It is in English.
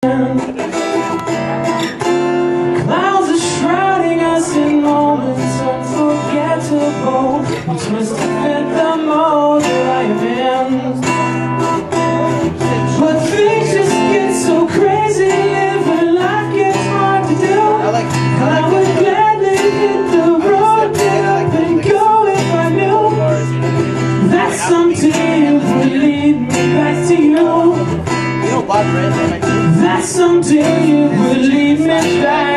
Clouds are shrouding us in moments unforgettable. We twist to fit the mold that I am in. But things just get so crazy, living life gets hard to do. I would gladly hit the road, get up and go if I knew that someday would lead me back to you. That someday you would lead me back.